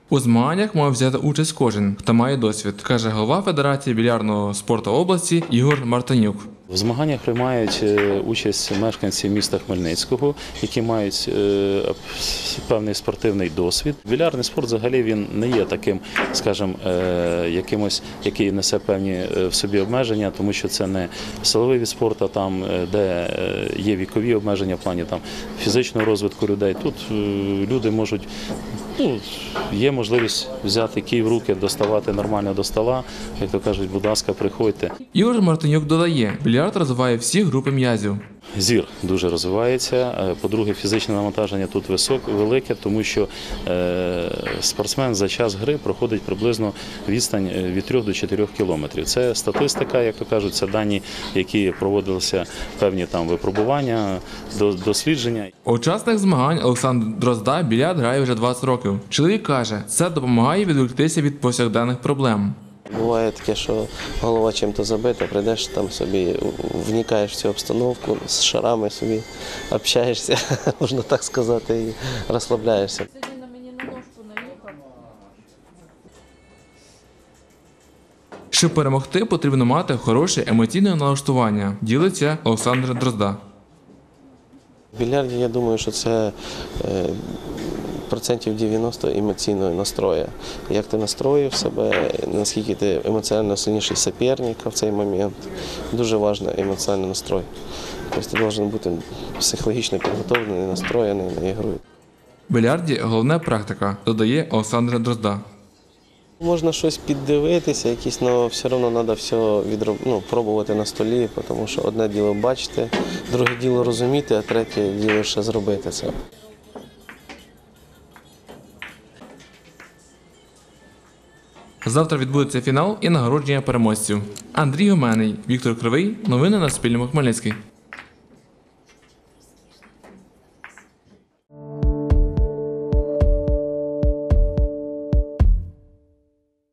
У змаганнях має взяти участь кожен, хто має досвід, каже голова Федерації більярдного спорту області Ігор Мартинюк. В змаганнях приймають участь мешканці міста Хмельницького, які мають певний спортивний досвід. Більярдний спорт взагалі він не є таким, скажімо, якимось, який несе певні в собі обмеження, тому що це не силовий від спорту, там, де є вікові обмеження в плані там, фізичного розвитку людей. Тут люди можуть, є можливість взяти кій в руки, доставати нормально до стола. Як то кажуть, будь ласка, приходьте. Ігор Мартинюк додає, більярд розвиває всі групи м'язів. Зір дуже розвивається. По-друге, фізичне навантаження тут велике, тому що спортсмен за час гри проходить приблизно відстань від 3 до 4 кілометрів. Це статистика, як то кажуть, це дані, які проводилися певні там випробування, дослідження. Учасник змагань Олександр Дрозда більярд грає вже 20 років. Чоловік каже, це допомагає відволіктися від повсякденних проблем. Буває таке, що голова чим-то забита, прийдеш там собі, вникаєш в цю обстановку, з шарами собі общаєшся, можна так сказати, і розслабляєшся. Щоб перемогти, потрібно мати хороше емоційне налаштування, ділиться Олександр Дрозда. В більярді, я думаю, що це процентів 90 емоційного настрою. Як ти настроїв себе, наскільки ти емоціонально сильніший суперника в цей момент. Дуже важливий емоціональний настрой. Тобто ти повинен бути психологічно підготовлений, настроєний на ігру. В більярді головне практика, додає Олександр Дрозда. Можна щось піддивитися, але все одно треба все пробувати на столі, тому що одне діло бачити, друге діло розуміти, а третє діло ще зробити це. Завтра відбудеться фінал і нагородження переможців. Андрій Гоменний, Віктор Кривий. Новини на Суспільному. Хмельницький.